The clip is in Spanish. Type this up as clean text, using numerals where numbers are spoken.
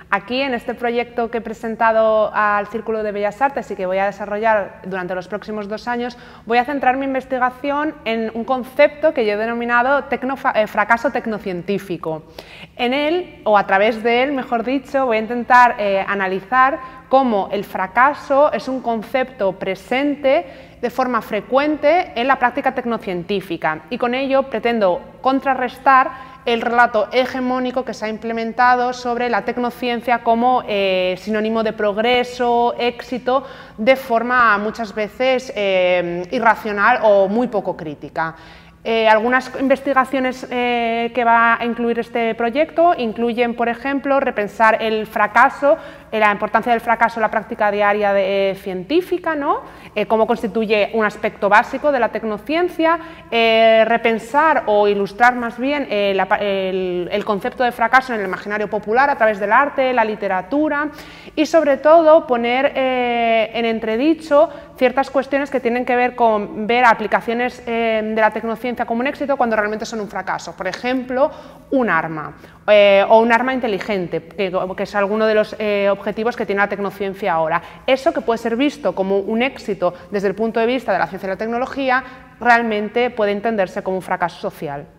Aquí, en este proyecto que he presentado al Círculo de Bellas Artes y que voy a desarrollar durante los próximos 2 años, voy a centrar mi investigación en un concepto que yo he denominado fracaso tecnocientífico. En él, o a través de él, mejor dicho, voy a intentar analizar cómo el fracaso es un concepto presente de forma frecuente en la práctica tecnocientífica, y con ello pretendo contrarrestar el relato hegemónico que se ha implementado sobre la tecnociencia como sinónimo de progreso, éxito, de forma muchas veces irracional o muy poco crítica. Algunas investigaciones que va a incluir este proyecto incluyen, por ejemplo, repensar el fracaso, la importancia del fracaso en la práctica diaria científica, ¿no? Cómo constituye un aspecto básico de la tecnociencia, repensar o ilustrar más bien el concepto de fracaso en el imaginario popular a través del arte, la literatura, y sobre todo poner en entredicho ciertas cuestiones que tienen que ver con ver aplicaciones de la tecnociencia como un éxito cuando realmente son un fracaso. Por ejemplo, un arma o un arma inteligente, que es alguno de los objetivos que tiene la tecnociencia ahora. Eso, que puede ser visto como un éxito desde el punto de vista de la ciencia y la tecnología, realmente puede entenderse como un fracaso social.